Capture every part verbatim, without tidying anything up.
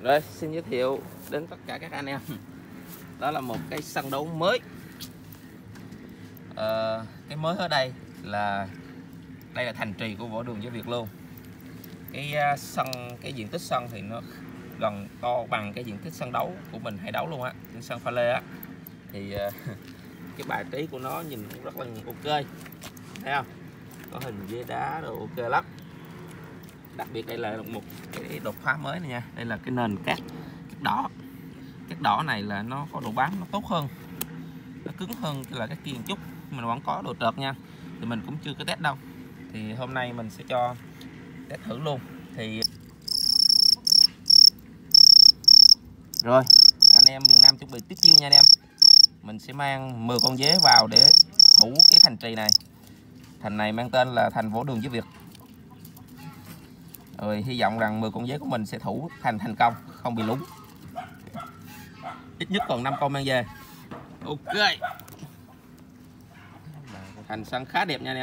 Rồi, xin giới thiệu đến tất cả các anh em. Đó là một cái sân đấu mới. Ờ, cái mới ở đây là đây là thành trì của Võ Đường Với Việt luôn. Cái sân, cái diện tích sân thì nó gần to bằng cái diện tích sân đấu của mình hay đấu luôn á, trên sân pha lê á. Thì cái bài trí của nó nhìn cũng rất là ok, thấy không? Có hình dê đá rồi ok lắm. Đặc biệt đây là một cái đột phá mới này nha. Đây là cái nền cát cát đỏ. Cát đỏ này là nó có độ bám nó tốt hơn, nó cứng hơn là cái kia một chút, mình vẫn có độ trượt nha. Thì mình cũng chưa có test đâu. Thì hôm nay mình sẽ cho test thử luôn. Thì rồi, anh em miền Nam chuẩn bị tiếp chiêu nha anh em. Mình sẽ mang mười con dế vào để thủ cái thành trì này. Thành này mang tên là thành Võ Đường Với Việt. Rồi hy vọng rằng mười con dế của mình sẽ thủ thành thành công, không bị lúng. Ít nhất còn năm con mang về. Ok. Thành sân khá đẹp nha anh em.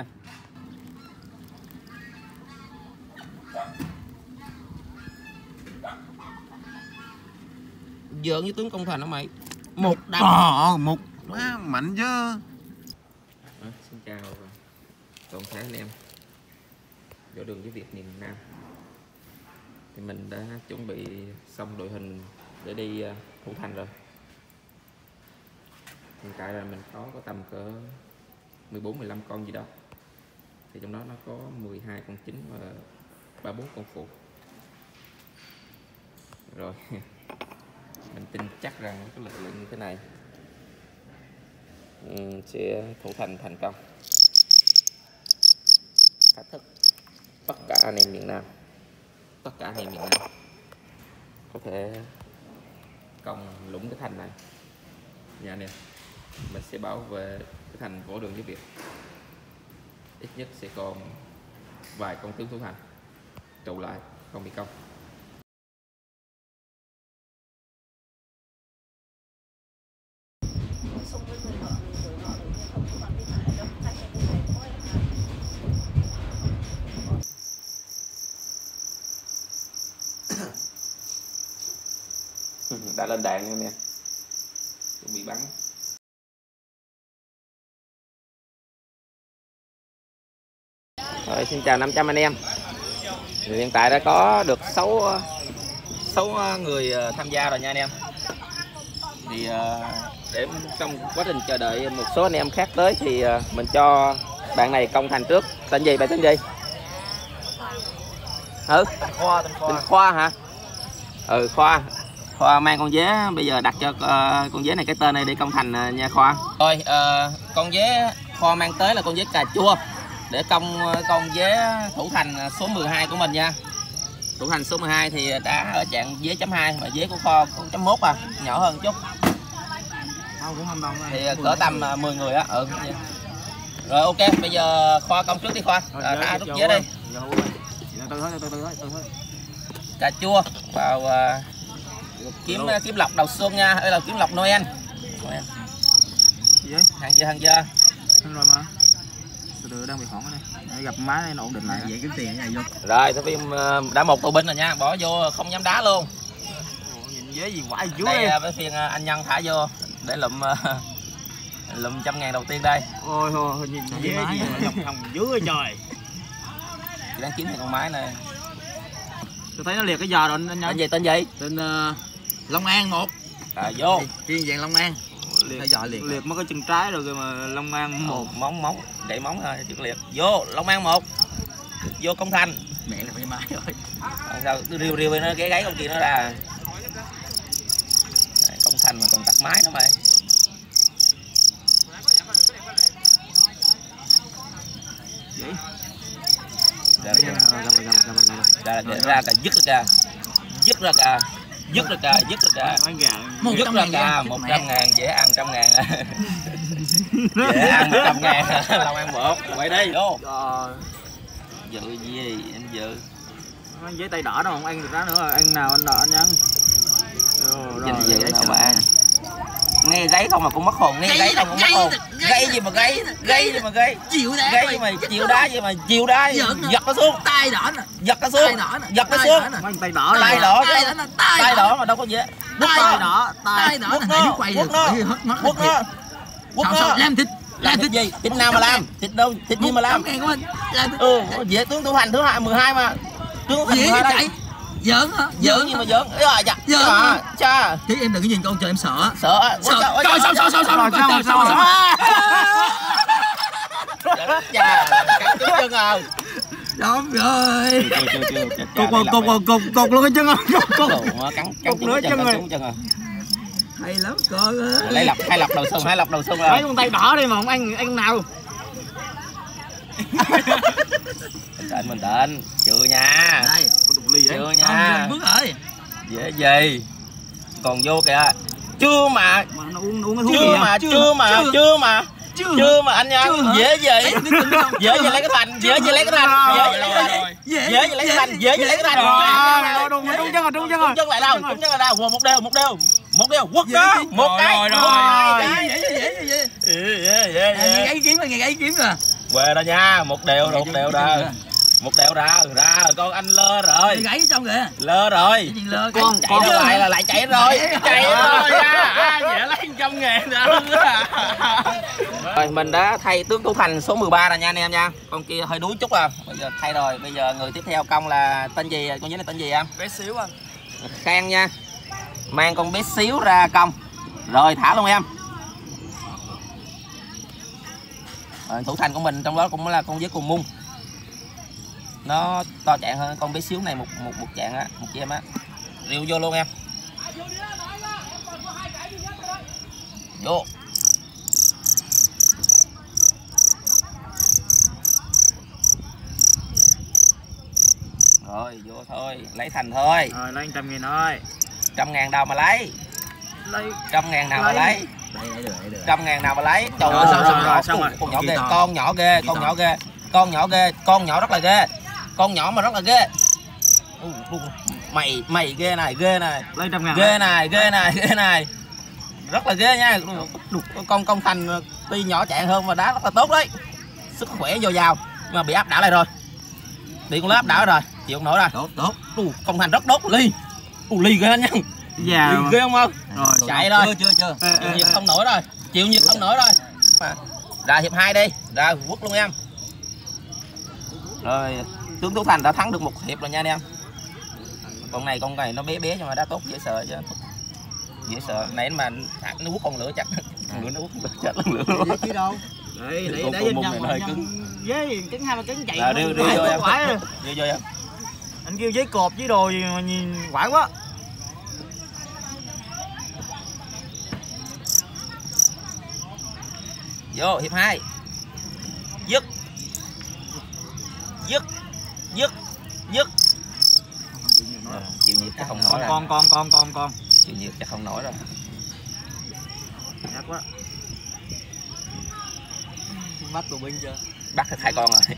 Dợn như tướng công thành đó mày. Một đâm. Ờ, một quá mạnh chứ. À, xin chào toàn thể anh em Võ Đường Với Việt miền Nam. Thì mình đã chuẩn bị xong đội hình để đi thủ thành rồi. Hiện tại là mình có có tầm cỡ mười bốn mười lăm con gì đó. Thì trong đó nó có mười hai con chính và ba bốn con phụ. Rồi mình tin chắc rằng cái lực lượng như thế này sẽ thủ thành thành công. Thách thức tất cả anh em miền Nam, tất cả anh em miền Nam có thể công lũng cái thành này nha anh em. Mình sẽ bảo vệ cái thành Võ Đường Với Việt. Ít nhất sẽ còn vài con tướng thủ thành trụ lại không bị công. Đã lên đạn nha nè, chuẩn bị bắn. Rồi, xin chào năm trăm anh em. Thì hiện tại đã có được sáu sáu người tham gia rồi nha anh em. Thì để trong quá trình chờ đợi một số anh em khác tới thì mình cho bạn này công thành trước. Tên gì bạn, tên gì? Ừ, tên Khoa, tên Khoa. Tên Khoa hả? Ừ, Khoa. Khoa mang con dế, bây giờ đặt cho uh, con dế này cái tên này để công thành uh, nha Khoa. Rồi, uh, con dế Khoa mang tới là con dế cà chua để công uh, con dế thủ thành số mười hai của mình nha. Thủ thành số mười hai thì đã ở trạng dế chấm hai, mà dế của Khoa cũng chấm một à, nhỏ hơn chút. Thì cỡ tầm uh, mười người á. Ừ. Rồi ok, bây giờ Khoa công trước đi Khoa. Đã rút dế đi. Cà chua vào uh, kiếm kiếm lọc đầu xuân nha, đây là kiếm lọc Noel. Noel. Gì vậy? Hàng chưa, hàng chưa? Hàng rồi mà. Từ từ đang bị hoảng đây. Để gặp má này nó ổn định lại. Vậy kiếm tiền này vô. Rồi, tôi phim đã một tù binh rồi nha, bỏ vô không dám đá luôn. Ồ, nhìn dế gì quái dưới. Đây với phiên anh Nhân thả vô để lụm lụm trăm ngàn đầu tiên đây. Ôi thôi nhìn dế gì mà lòng thòng dưới trời. Chị đang kiếm thêm con máy này. Tôi thấy nó liệt cái giờ rồi anh Nhân. Tên gì, tên gì? Tên uh, Long An một. À, vô. Chuyên dạng Long An. Liệt, giờ liệt. Liệt mất cái chân trái rồi mà Long An một. Móng móng, đẩy móng thôi, chứ liệt. Vô, Long An một. Vô công thành. Mẹ là phải máy rồi. À, sao riêu riêu với nó cái gáy con kia nó ra. Đấy, công thành mà còn tắt máy nữa mày. Vậy. Ra ra ra ra cả dứt ra dứt ra cả dứt ra cả dứt ra cả dứt ra cả một trăm ngàn dễ ăn trăm ngàn dễ ăn một trăm ngàn Long An một quay đi vô dự gì anh dự với tay đỏ đâu không ăn được đó nữa rồi ăn nào anh đỏ anh Nhân rồi dự nào mà ăn nghe gáy không mà cũng mất hồn, nghe gáy không cũng mất hồn. Gáy gì mà gáy, gáy gì mà gáy. Chịu đá. Gáy gì mà chịu đá gì mà chịu đá. Giật nó xuống. Tay đỏ nè. Giật nó xuống. Giật nó xuống. Tay đỏ. Tay đỏ. Tay đỏ mà đâu có dễ. Tay đỏ. Tay đỏ này nó quay quất nó. Quất nó. Quất nó. Làm thịt. Làm thịt gì? Thịt nào mà làm? Thịt đâu? Thịt gì mà làm? Ừ, dễ tướng thủ thành thứ hai mười hai mà. Tướng thủ thành mười hai đây. Giỡn hả? Giỡn gì mà giỡn? Ơi dạ. Giỡn. Cha. Chứ em đừng có nhìn con trời em sợ. Sợ. Sợ. Coi sao sao sao sao sao sao sao. Chà, cắt trúng chân rồi. Đúng rồi. Cột cột cột cột cột luôn cái chân không? Cột cắn cắn nữa chân rồi. Chân rồi. Hay lắm con ơi. Lấy lọc hai lọc đầu xuân, hai lọc đầu xuân rồi. Mấy con tay đỏ đi mà không ăn ăn nào. Định mình định, chưa nha. Đây, chưa nha. Bước rồi. Dễ gì? Còn vô kìa. Chưa mà. Mà nó uống uống cái thuốc chưa mà, chưa mà, chưa mà. Chưa mà anh nha. Dễ gì? Dễ gì lấy cái thành, dễ gì lấy cái thành. Dễ gì lấy cái thành. Dễ gì lấy cái thành, dễ gì lấy cái thành. Rồi, đúng chân rồi, đúng chân rồi. Chân lại đâu? Chân lại đâu? Một đều, một đều. Một đều, quất đó. Một cái. Rồi rồi. Dễ dễ dễ dễ. Dễ dễ. Nghe ý kiếm rồi, nghe ý kiếm rồi. Quê đó nha, một đều, một đều ra. Một đều ra, ra con anh lơ rồi. Gãy trong kìa. Lơ rồi. Lơ con chạy ra lại là lại chạy rồi. Chạy rồi nha. Dễ lấy trăm ngàn rồi. Rồi mình đã thay tướng thủ thành số mười ba rồi nha anh em nha. Con kia hơi đuối chút à. Bây giờ thay rồi. Bây giờ người tiếp theo công là tên gì? Con nhớ là tên gì em? Bé xíu anh. Khang nha. Mang con bé xíu ra công. Rồi thả luôn em. Rồi, thủ thành của mình trong đó cũng là con với cùng mung. Nó to trạng hơn con bé xíu này một một một trạng á, một chị em á. Rêu vô luôn em. Vô. Rồi vô thôi, lấy thành thôi. Rồi lấy trăm nghìn thôi. Trăm ngàn đâu mà lấy. Lấy Trăm ngàn nào mà lấy. Đây được, đây được. Trăm ngàn nào mà lấy. Trời ơi, xong rồi, rồi, xong rồi. Con nhỏ ghê, con nhỏ ghê, con nhỏ ghê. Con nhỏ ghê, con nhỏ rất là ghê. Con nhỏ mà rất là ghê. Mày mày ghê này, ghê này. Lấy trăm ngàn. Ghê này, ghê này, ghê này. Rất là ghê nha. Con công thành tuy nhỏ trạng hơn mà đá rất là tốt đấy. Sức khỏe dồi dào. Nhưng mà bị áp đảo lại rồi. Bị con lớp áp đảo rồi. Chịu không nổi rồi. Tốt, tốt. Công thành rất tốt. Ly. Ù, ly ghê nha. Dạ. Ly ghê không không? Rồi. Chạy rồi. Chưa chưa chưa. Chịu nhiệt không nổi rồi. Chịu nhiệt không nổi rồi. Ra hiệp hai đi. Ra quất luôn em. Rồi tướng Tú Thành đã thắng được một hiệp rồi nha anh em. Con này con này nó bé bé nhưng mà đã tốt, dễ sợ chứ. Dễ sợ. Nãy mà nó quất con lửa chắc. Con lửa nó quất chết con lửa luôn. Chứ đâu. Đây, để để con nhân này hơi cứng. Với cứng hai ba cứng chạy. Rồi đưa đưa vô em. Đưa vô em. Anh kêu giấy cột với đồ gì mà nhìn quải quá. Vô hiệp hai. Dứt. Dứt. Dứt. Dứt. Chịu nhiệt chắc không nổi rồi. Con con con con con. Chịu nhiệt chắc không nổi rồi. Nhát quá. Bắt tù binh chưa? Bắt được hai con rồi.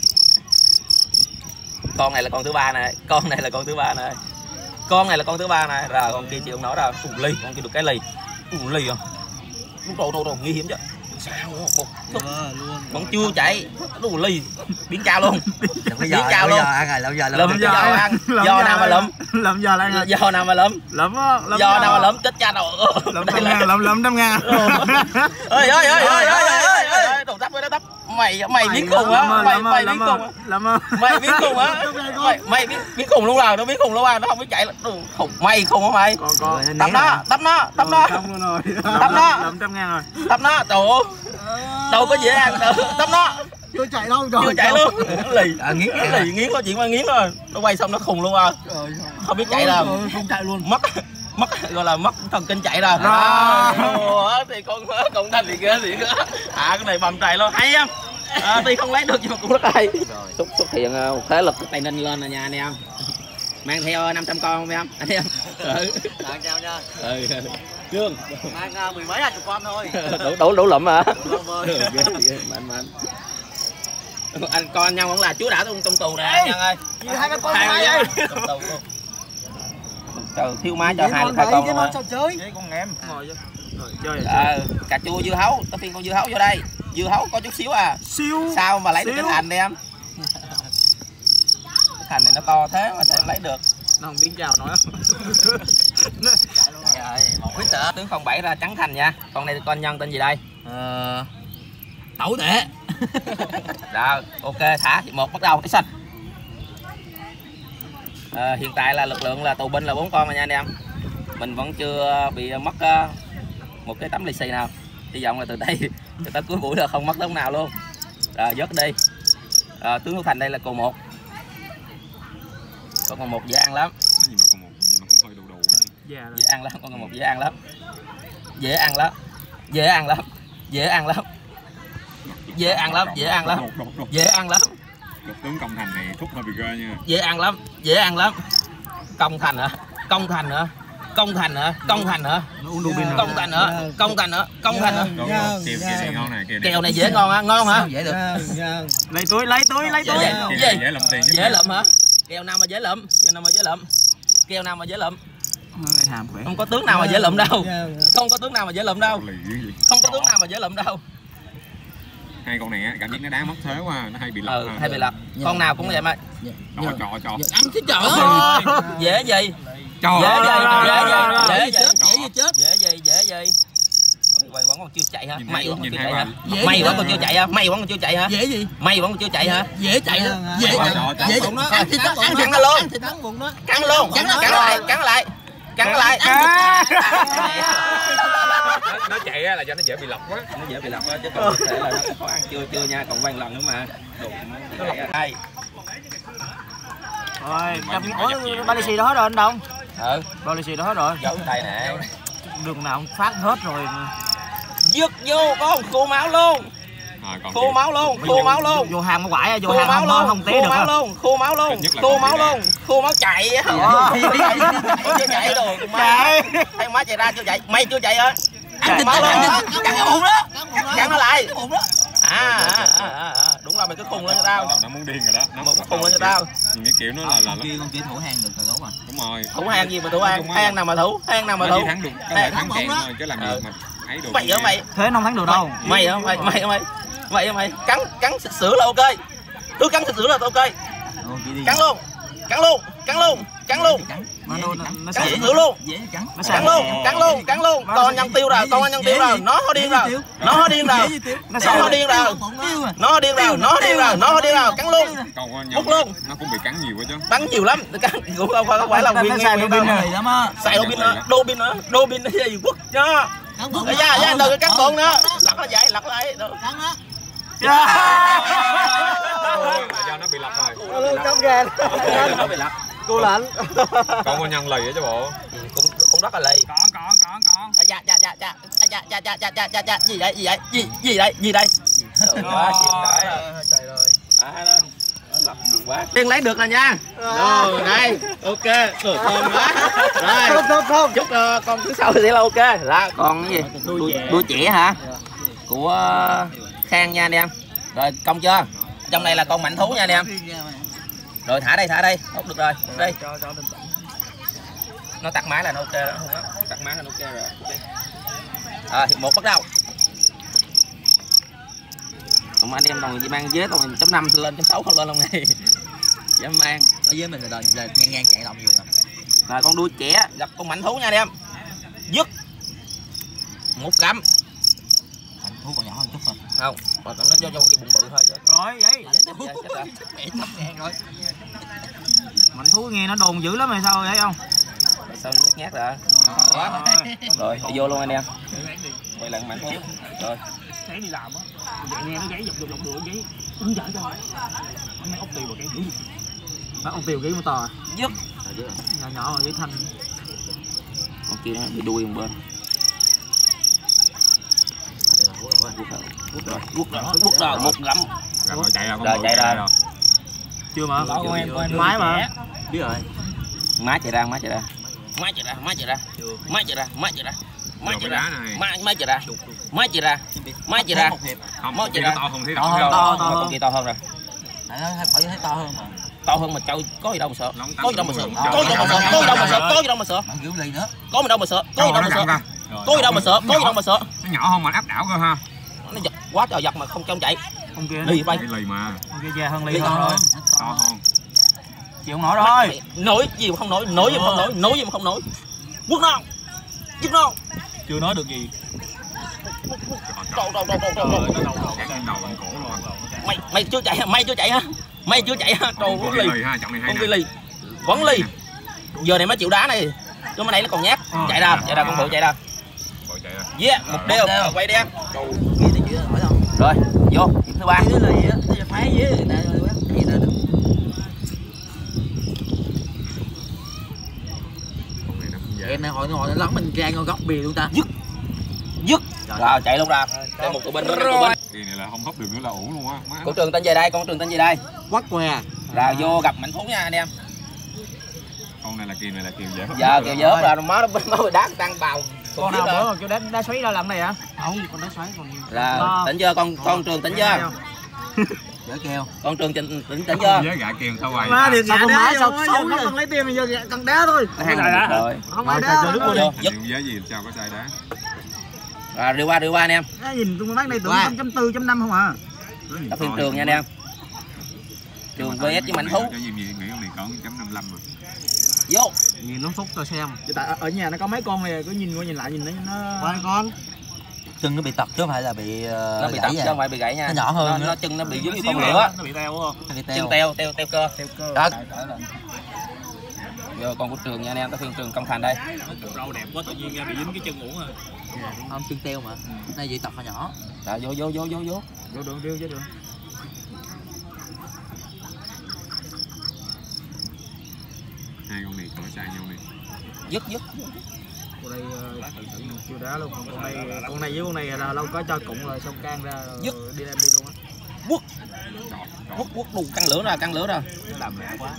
Con này là con thứ ba này, con này là con thứ ba này. Con này là con thứ ba này, rồi con kia chịu không nổi rồi. Ù ly, con kia được cái ly. Ù ly rồi. Đồ đồ đồ nguy hiểm chứ. Sao một phút vẫn chưa chạy. Ù ly, biến cao luôn. Biến cao luôn. Lụm giờ ăn. Do nào mà lụm? Lụm giờ lại. Do nào mà lụm? Lụm á, do nào mà lụm chết cha đồ. Lụm trăm ngàn, lụm lụm trăm ngàn. Ơi ơi ơi ơi ơi ơi, đồ tắp ơi, tắp. Mày mày biến khùng á, mày mày biến khùng á. Mày biến khùng á. Mày mày biến biến khùng luôn rồi, nó biến khùng luôn rồi, nó không biết chạy khùng. Mày khùng hả mày? Tắp nó, tắp nó, tắp nó. Tắp nó. Lụm trăm ngàn rồi. Tắp nó, trời ơi. Đâu có dễ ăn đâu. Tắp nó. Chưa chạy đâu rồi. Chưa chạy luôn. Lì, nghiến lì nghiến có chuyện mà nghiến rồi. Nó quay xong nó khùng luôn rồi. Không biết chạy đâu. Không chạy luôn. Mất mất gọi là mất thần kinh chạy rồi. À, thì con con Thanh thì ghê thì ghê. À cái này bầm chạy luôn hay em. À, tuy không lấy được nhưng mà cũng rất hay. Xuất xuất hiện một thế lực Tây Ninh lên rồi nha anh em. Mang theo năm trăm con không em? Anh em. Ừ. Tặng chào nha. Ừ. Trương. Mang mười mấy hai chục con thôi. Đủ đủ đủ lụm hả? Mạnh mạnh. Anh con nhau vẫn là chúa đã trong tù nè anh ơi. Hai con hai ơi. Trời thiếu má cho hai hai con luôn. Chơi con em. Ngồi Rồi, chơi à, cà chua dưa hấu, tới phiên con dưa hấu vô đây. Dưa hấu có chút xíu à. Siêu. Sao mà lấy Xíu. được cái thành đi em? Cái thành này nó to thế mà sao em lấy được? Nó không biết chào nói không? Trời ơi, một khuyết tở. Tướng không bảy ra trắng thành nha. Con này con nhân tên gì đây? Ờ... Tẩu tệ. Rồi, ok, thả một bắt đầu cái xanh. À, hiện tại là lực lượng là tù binh là bốn con rồi nha anh em. Mình vẫn chưa bị mất uh, một cái tấm lì xì nào. Hy vọng là từ đây từ tới cuối buổi là không mất tấm nào luôn. Rồi dứt đi. À, tướng Hữu Thành đây là cầu một. Con còn một dễ ăn lắm. Gì mà còn một gì mà cũng hơi đồ đồ Dạ Dễ ăn lắm, con còn một dễ ăn lắm. Dễ ăn lắm. Dễ ăn lắm. Dễ ăn lắm. Dễ ăn lắm, dễ ăn lắm. Dễ ăn lắm. Lục tướng Công Thành này thúc hơi bị ghê nha. Dễ ăn lắm, dễ ăn lắm. Công Thành hả? Công Thành hả? Công Thành hả? Công Thành hả? Công Thành hả? Công Thành hả? Công Thành hả? Kèo kia này ngon này, kèo này. Kèo này dễ ngon hả? Ngon hả? Dễ được. Lấy túi, lấy túi, lấy túi. Dễ, Kèo gì? này dễ lụm tiền. Dễ lụm hả? Kèo nào mà dễ lụm? Kèo nào mà dễ lụm? Kèo nào mà dễ lụm? Hàm khỏe. Không có tướng nào mà dễ lụm đâu. Không có tướng nào mà dễ lụm đâu. Lì gì? Không có tướng nào mà dễ lụm đâu. Hai con này á, cảm giác nó đá mất thế quá, nó hay bị lật. Ừ, hay bị lật. Con nào cũng vậy mà. Trò trò trò. Ăn chứ trời Ôi, dễ gì? Trò. Dễ gì? Dễ gì? Dễ gì? Dễ như chết. Dễ gì? Dễ gì? Mày vẫn còn chưa chạy hả? Nhìn Mày thấy- vẫn còn nhìn chưa thấy chạy hả? qua. Dễ Mày gì vẫn mà? còn chưa chạy hả? Mày vẫn còn chưa chạy hả? Dễ gì? Mày vẫn còn chưa chạy hả? Dễ chạy đó. Dễ Trò, chạy. trò, trò. Dễ bụng nó. Ăn thịt nó bụng Cắn nó luôn. thịt nó bụng nó. Cắn luôn. Cắn lại, cắn lại. Cắn lại. Nó chạy á là cho nó dễ bị lật quá. Nó dễ bị lật quá chứ còn có thể là nó khó ăn chưa chưa nha, còn quay lần nữa mà. Đồ đây. Rồi, cầm ủa ba lì xì đó hết rồi anh Đông. Ừ, Ba lì xì đó hết rồi. giấu tay nè. Đường nào cũng phát hết rồi. Dứt vô con khô máu luôn. Rồi còn Khô kìa. máu luôn, khô máu luôn. Vô hàm nó quải, vô Khô hàm máu không luôn, không té khô được máu á. luôn, khô máu luôn, Nhất là khô con máu kia luôn, khô máu chạy á. Chưa chạy đồ, chạy. Thấy má chạy ra chưa chạy, mày chưa chạy hả? Khô máu luôn, cắn cái bụng đó, cắn nó lại. À, à, à, à, à, đúng rồi mày cứ khùng lên cho tao. Đầu nó muốn điên rồi đó. Nó Một cái khùng lên cho tao. Nhìn cái kiểu nó là là Con kia con kia thủ hàng được rồi đúng rồi. đúng rồi. Thủ hang gì mà thủ hang, hang nào mà thủ, hang nào mà Nó thủ. chỉ thắng được cái là thắng kèm thôi chứ làm gì Ừ. mà ấy được. Mày hả mày? Thế nó không thắng được đâu. Mày hả mày, mày hả mày? Mày hả mày? Cắn cắn xịt sữa là ok. Cứ cắn xịt sữa là ok. Cắn luôn. Cắn luôn, cắn luôn, cắn luôn. Nó nó nó Cắn sẽ xịt sữa luôn. Dễ cắn. nó Cắn sẽ luôn, cắn luôn, cắn luôn. Con nhân tiêu rồi, con nhân tiêu rồi. Nó ho điên rồi. Nó ho điên rồi. nó Nó ho điên rồi. Nó ho điên rồi, nó ho điên rồi, nó ho điên rồi. Cắn luôn. Còn con Hút luôn. nó cũng bị cắn nhiều quá chứ. Bắn nhiều lắm. Cắn cũng không phải không phải là nguyên nó xài nguyên đô đâu. pin lắm á. Xài đô pin nữa, đô pin nữa, đô pin nó gì quất nha. Cắn bụng. Dạ dạ đừng có cắn bụng nữa. Lật nó vậy, lật lại. Cắn á. Là do nó bị lật rồi. Cắm gà. Nó bị lật. Cô lạnh. Còn con nhân lì á chứ bộ. Cũng cũng rất là lì. Còn còn còn còn. Dạ dạ dạ dạ dạ dạ dạ dạ dạ dạ dạ gì vậy gì vậy gì gì đây gì đây quá chuyện đợi Trời ơi. à lên lật quá tiên lấy được rồi nha rồi đây ok rồi con quá rồi Không không. chúc uh, con thứ sau sẽ là ok là còn cái gì đuôi đuôi chĩa hả của Khang nha anh em rồi công chưa trong này là con mạnh thú nha anh em rồi thả đây thả đây hút được rồi đây nó tắt máy là nó ok đó không á tắt máy là nó ok rồi à, hiệp một bắt đầu còn anh em còn gì mang dế còn chấm năm lên chấm sáu không lên lần này dám mang Ở dưới mình là giờ ngang ngang chạy lòng nhiều rồi. là con đuôi trẻ gặp con mạnh thú nha anh em dứt một gắm Thành thú còn nhỏ hơn chút thôi. không còn nó cho cho cái bụng bự thôi chứ Rồi vậy. chết chết chết rồi Mẹ sắp ngang rồi. Mạnh thú nghe nó đồn dữ lắm rồi sao vậy không? sao nhát nhát rồi rồi vô luôn anh em quay lần mạnh thú rồi Sáng đi làm á. Vậy nghe nó gáy dọc dọc dọc đường gáy. Ứng giải cho. Mấy ốc tiêu mà cái dữ gì? Mấy ốc tiêu gáy mà to à? dứt Nhỏ nhỏ mà gáy thanh. con kia nó bị đuôi một bên quất rồi quất rồi quất rồi một gắm Rồi chạy ra con rồi bự chạy chạy ra Chưa mà. Con em con em Máy mà. biết rồi. má chạy ra má chạy ra má chạy ra má chạy ra má chạy ra má chạy ra má chạy ra má má chạy ra má chạy ra má chạy ra Không, Mới chỉ chạy nó ra. to hơn thế To nào hơn, đâu. to, to con hơn. kia to hơn rồi Tại nó phải thấy to hơn mà. to hơn mà trâu có gì đâu mà sợ Nó có gì đâu mà sợ tăng có gì đâu mà sợ có gì đâu mà sợ có gì đâu mà sợ Mà kiểu lì nữa. có gì đâu mà sợ có gì đâu mà sợ Có gì đâu mà sợ, có gì đâu mà sợ. Nó nhỏ không mà áp đảo cơ ha. Nó giật quá trời giật mà không cho ông chạy. Con kia Lì bay. Cái lì mà. Con kia già hơn lì Lì hơn to rồi. hơn. To hơn. Chịu không nổi thôi. Nổi gì mà không nổi, nổi gì mà không nổi, nổi gì mà không nổi. Quất non. Giật non. Chưa nói được gì. Trâu trâu trâu trâu trâu. Cắt lên đầu lên cổ luôn. Mày mày chưa chạy hả? Mày chưa chạy hả? Mày chưa chạy hả? Trâu Con lì. lì ha, chọn này hay Con nè. kia lì. Vẫn lì. Giờ này mới chịu đá này. Chứ mà này nó còn nhát. Chạy ra, chạy ra con bự chạy ra. Bội chạy ra. Yeah, một đeo, quay đen. Kia thì chưa hỏi đâu. Rồi, vô, điểm thứ ba. Cái lì á, nó phá với người ta rồi quá. Cái gì nữa được. Con này nó cũng dễ. Em này hồi nó hồi nó lấn mình ra ngồi góc bìa luôn ta. Dứt. Dứt. Rồi chạy luôn ra. Đây một tụi bên nữa, tụi bên. Kỳ này là không hấp được nữa là ủ luôn á. Má. Con Trường tên về đây, con Trường tên về đây. Quắc què. Rồi vô gặp mảnh thú nha anh em. Con này là kỳ này là kiều dễ hấp. Giờ kìa vớt ra má nó mới đá tăng bào. Con nào bữa cho đá đá xoáy ra làm này hả? Không, con đá xoáy còn nhiều. Là tỉnh chưa con con Trường tỉnh chưa? Dễ kêu. Con Trường tỉnh tỉnh tỉnh chưa? Với gạ kiều sao hoài. Má thì Sao gà con đá má sao sao xấu sao nó vậy? cần lấy tiền thì giờ cần đá thôi. Rồi. Không ai đá. Vô, Kiều dứt. với gì sao có sai đá. Rồi đi qua đi qua anh em. Nó nhìn tôi bán đây tưởng Qua. năm chấm bốn chấm năm không à. Tập phim Trường nha anh em. Trường vê ét với mảnh thú. Cái gì nghĩ con này có một chấm năm mươi lăm rồi. Vô. Nhìn nó xúc cho xem. Tại ở nhà nó có mấy con này cứ nhìn qua nhìn lại nhìn nó nó Ba con. Chân nó bị tật chứ không phải là bị uh, Nó bị tật chứ không phải bị gãy nha. Nó nhỏ hơn Nó, nữa. nó chân nó bị giống như con lửa. nó bị teo không? Bị Chân teo. teo teo teo cơ. Teo cơ. Đó. Vô con của Trường nha anh em, tập phim Trường Công Thành đây. Râu đẹp quá tự nhiên ra bị dính cái chân uổng à. Không chân teo mà. Này vậy tật hồi nhỏ. Rồi vô vô vô vô vô. Vô đường điêu chứ đường. Hai con này có sai nhau này. Dứt dứt. Con đây chưa đá luôn. Con này con này với con này là lâu có cho cụng rồi xong can ra Dứt. đi đem đi luôn á. Quất. Quất quất đù căng lửa ra, căng lửa ra. Nó làm lẹ quá.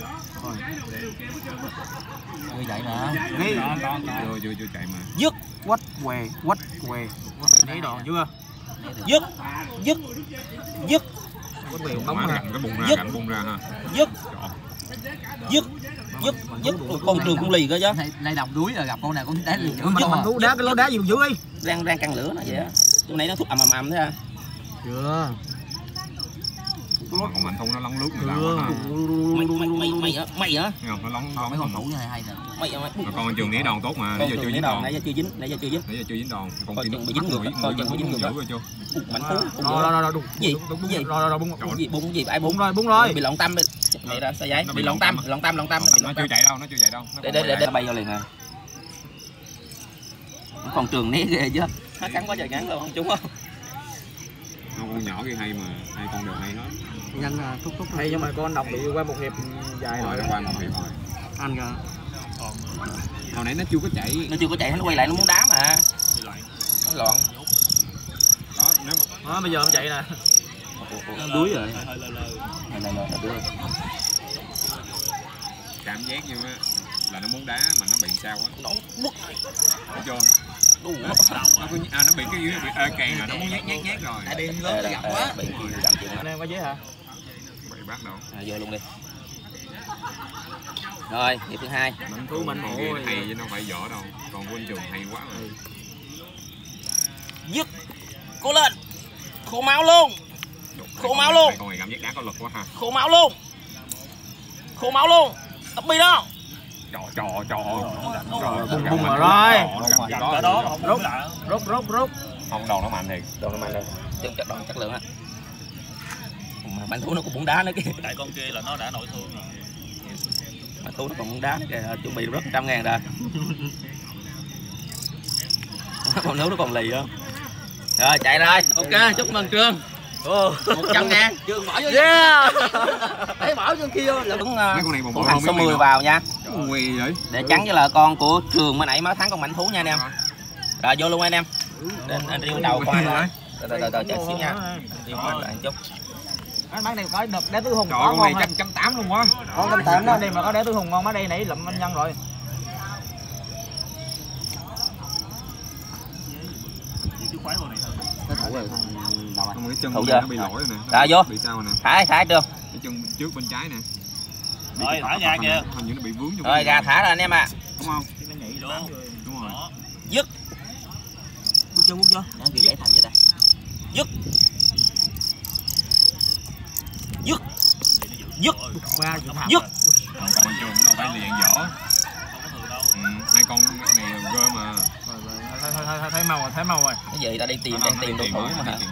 Như vậy mà. Đi. Chưa chưa chưa chạy mà. Dứt. Quách què, quách què. Thấy đòn chưa? Dứt. Dứt. Dứt. Quách què Má bóng ra. gặm cái bung ra, Dứt. gặm bung ra ha. Dứt. Dứt. Dứt. Dứt. Con Trường cũng lì cơ chứ. Này, này đồng đuối là gặp con nào cũng đá liền dữ Mà mình thú đá cái lỗ đá gì dưới. Đang đang căng lửa nó vậy á. Chỗ này nó thúc ầm ầm ầm thế à. Chưa. Mà con mạnh thú nó lóng lướt người ta Ừ. quá ha. Mày mày mày mày hả? Mày hả? Thấy không? Nó lóng Còn mấy lóng. con thủ như này hay nè. Mày hả? Mày. Mà con Trường né đòn tốt mà, nãy Con giờ chưa Trường dính đòn đòn. nãy giờ chưa dính, nãy giờ chưa dính. Nãy giờ chưa dính đòn. Con Coi kia chừng bị dính ngược, coi chừng bị dính ngược dữ đó. rồi chưa? Mảnh thú. Rồi rồi rồi đúng. Gì? Đúng Gì? rồi rồi rồi bung. Bung gì? Bung gì? Ai bung? Bung rồi, bung rồi. Bị lộn tâm đi. Vậy ra sao vậy? Nó Bị bị lộn lộn tâm, tâm. lộn tâm, lộn tâm, nó bị Nó lộn chưa tâm. chạy đâu, nó chưa chạy đâu. Nó Để còn để quay để lại. để bay vô liền hả? Còn Trường né ghê chứ. Nó cắn quá trời ngắn luôn không trúng không? Nó con nhỏ kia hay mà, hai con đều hay hết. Nhanh à, thúc thúc hay nhưng mà con đọc bị qua một hiệp dài Rồi rồi. nó qua một hiệp rồi. Anh kìa. Hồi nãy nó chưa có chạy. Nó chưa có chạy, nó quay lại nó muốn đá mà. Nó loạn. Đó, nếu mà Đó bây giờ nó chạy nè. Đuối rồi. Này này này, đưa. cảm giác như á là nó muốn đá mà nó bị sao á. Nó quất. Thấy chưa? Đủ nó. Nó cứ à, nó bị cái gì nó bị ơ càng rồi nó muốn nhét nhét nhét rồi. Tại đi lớn nó gặp quá. Bị gì gặp chuyện Anh em có giấy hả? Bị bắt đâu. À, vô luôn đi. Rồi, hiệp thứ hai. Mạnh thú mạnh Con hổ. kia hay chứ nó phải võ đâu. Còn của anh Trường hay quá mà. Dứt. Cố lên. Khô máu luôn. Khô máu luôn. Con này cảm giác đá có lực quá ha. Khô máu luôn. Khô máu luôn. Tập bi đó. Trò trò trò. Bung bung rồi rồi. Đó. Rút rút rút rút. Không đòn nó mạnh thiệt. Đòn nó mạnh rồi. Chân chắc đòn chất lượng á. Mà bạn thú nó cũng muốn đá nữa kìa. Tại con kia là nó đã nổi thương rồi. Bạn thú nó còn muốn đá nữa kìa. Chuẩn bị rất trăm ngàn rồi. Con nấu nó còn lì không? Rồi chạy rồi. Ok, chúc mừng Trương. một trăm ngàn. Trường bỏ vô. Yeah. Thấy bỏ vô kia là Đúng Mấy con này bồng con bồng thành không số biết mười này vào nha. Quỳ vậy. Để chắn với là con của Trường mới nãy mới thắng con mảnh thú nha anh em. Rồi vô luôn anh em. Đến anh riêu đầu qua rồi. Từ từ từ chờ xíu nha. Riêu qua lại chút. Anh bán này có đợt đá tứ hùng Trời có con này ngon trăm trăm tám luôn quá. con trăm tám đó đây mà có đá tứ hùng ngon ở đây nãy lụm anh nhân rồi. cái thủ rồi. Đầu Không cái chân Thủ này chưa? nó bị lỗi rồi nè. Rồi vô. Bị sao rồi nè. Thả thả Trương. Cái chân trước bên trái nè. Bị Rồi, cái thả tọt ra tọt kìa. nè. Hình như nó bị vướng trong Rồi cái gà này. thả rồi anh em ạ. Đúng không? Nó nhảy Đúng rồi. Dứt. Quốc chưa, quốc chưa. Nó kìa gãy thành vậy ta. Dứt. Dứt. Dứt. Qua Dứt. Còn trường đâu phải liền vỏ. Ừ, hai con này ghê mà. Thấy, thấy, thấy, thấy màu rồi, thấy màu rồi. Cái gì ta đi tìm, đang tìm đối thủ mà hả?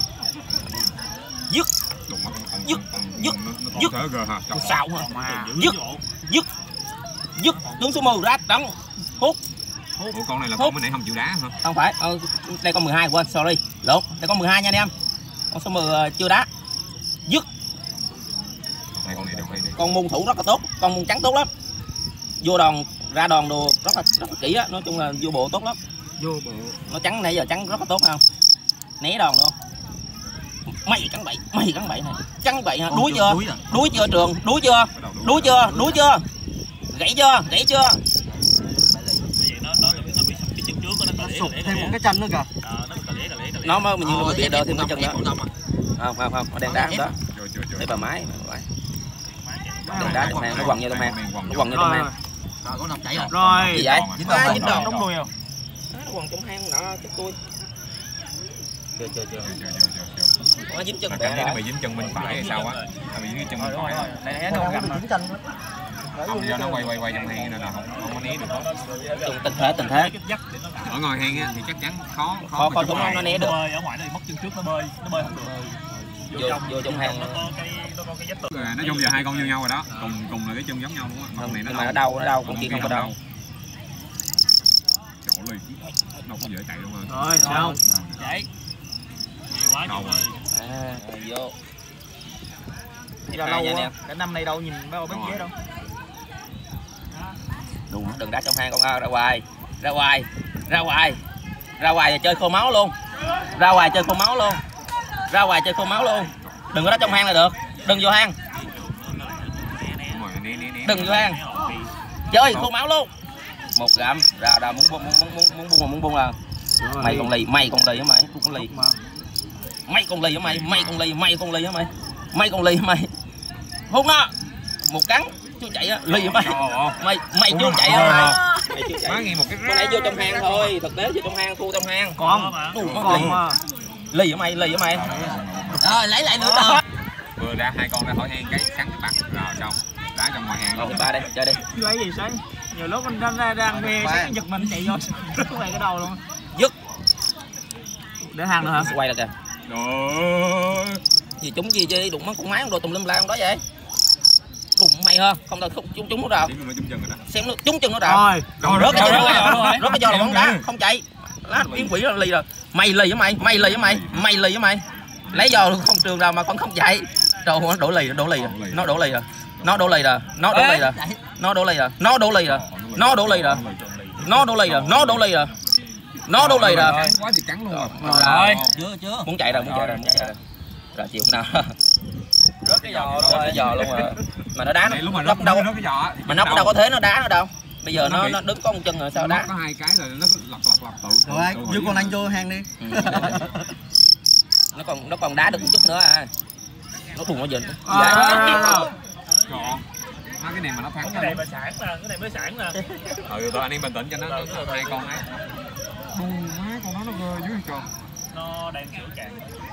Dứt. Dứt. Dứt. Dứt. Nó ghê hả? Con sao hả? Dứt. Dứt. Dứt. Đứng xuống mười rát đóng. Hút. Ủa con này là con bên nãy không chịu đá hả? Không phải, ờ, đây con mười hai, quên, sorry. Lộn, đây con mười hai nha anh em. Con số mười chưa đá. Dứt. Đây con này được hay đi. Con môn thủ rất là tốt, con môn trắng tốt lắm. Vô đòn ra đòn đồ rất là rất là kỹ á, nói chung là vô bộ tốt lắm. Vô bộ. Nó trắng nãy giờ trắng rất là tốt không? Né đòn luôn. Mày cắn bậy, mày cắn bậy này. Cắn bậy hả? Đuối chưa? Đuối chưa Trường? Đuối chưa? Đuối chưa? Đuối chưa? Gãy chưa? Gãy chưa? Sụt thêm một cái chân nữa kìa. Nó mới mình như bị đỡ thêm cái chân nữa. Không không không, nó đang đá đó. Để bà máy, đang đá trong hang, nó quằn vô trong hang, nó quằn vô trong hang. Rồi có nằm chảy rồi. Rồi. Gì vậy? Dính đòn, dính đòn. Đóng đuôi không? Nó quằn trong hang nọ chắc tôi. Chưa chưa chưa. Nó dính chân bè. Nó bị dính chân bên phải hay sao á? Nó bị dính chân bên phải. Này nó gầm dính chân. Không, do nó quay quay quay trong hang nên là không không có né được. Chung tình thế tình thế. Ở ngoài hang á thì chắc chắn khó Khó khó chúng nó né được. Ở ngoài nó mất chân trước nó bơi, nó bơi không được. Vô vô trong hang. Nói chung giờ hai con như nhau rồi đó, cùng cùng là cái chân giống nhau đúng không? Nhưng mà nó đau, nó đau, con kia không có đau. Chỗ ly, đâu có dễ chạy đúng không? Rồi sao? Vậy. Nhiều quá nhiều ơi. À, vô. Ra lâu quá. Cả năm nay đâu nhìn bao bán vé đâu. Đừng đừng đá trong hang con ơi, ra ngoài. Ra ngoài. Ra ngoài. Ra ngoài thì chơi khô máu luôn. Ra ngoài chơi khô máu luôn. Ra ngoài chơi khô máu luôn. Đừng có đá trong hang là được. Đừng vô hang. Đừng vô hang. Chơi khô máu luôn. Một gặm ra ra muốn muốn muốn muốn muốn buông mà muốn buông à. Mày con lì, mày con lì hả mày? Con lì. Mày con lì hả mày? Mày con lì, mày con lì hả mày? Mày con lì hả mày? Hút nó. Một cắn chú chạy á, lì hả mày? Mày mày chưa chạy hả mày? Mày chưa chạy. Nghe một cái Con nãy vô trong hang thôi, thực tế vô trong hang, thua trong hang. Con. Con mà. Lì hả mày? Lì hả mày? Rồi lấy lại nữa đâu. vừa ra hai con ra khỏi hang cái cắn cái bắt rồi xong đá trong ngoài hang luôn. Ba đây chơi đi. Lấy gì sáng? Nhiều lúc mình đang đang đang về sáng giật mình chạy vô rớt ngoài cái đầu luôn. Dứt. Để hàng nữa hả? Quay lại kìa. Rồi. Gì chúng gì chứ đụng mất con máy đồ tùm lum la đó vậy. Đụng mày hơn, không đâu chúng chúng nó đâu. Xem nó trúng chân nó đâu. Rồi, rớt cái chân rồi. Rớt cái do là bóng đá, không chạy. Lá biến quỷ nó lì rồi. Mày lì với mày, mày lì với mày, mày lì với mày. Lấy do không trường nào mà con không chạy. Trời nó đổ lì, đổ lì rồi. Nó đổ lì rồi. Nó đổ lì rồi. Nó đổ lì rồi. Nó đổ lì rồi. Nó đổ lì rồi. Nó đổ lì rồi. Nó đổ lì rồi. Nó đổ lì rồi. Nó đổ lì rồi. Quá thì cắn luôn Rồi. Chưa chưa. Muốn chạy rồi, muốn chạy rồi, muốn chạy rồi. Rồi chịu nào. Rớt cái giò luôn, cái giò luôn rồi. Mà nó đá nó lúc mà nó đâu cái giò mà nó đâu có thế nó đá nó đâu. Bây giờ nó nó đứng có một chân rồi sao đá. Có hai cái rồi nó lật lật lật tự. Rồi, vô con anh vô hang đi. Nó còn nó còn đá được một chút nữa à. Nó đùng nó dình. Gọn. Hai cái này mà nó thắng cái này mới sản nè, cái này mới sản nè. Ừ tụi anh em bình tĩnh cho nó hai con ấy. Đù má con nó nó ghê dưới tròn. Nó đang kiểu cạn.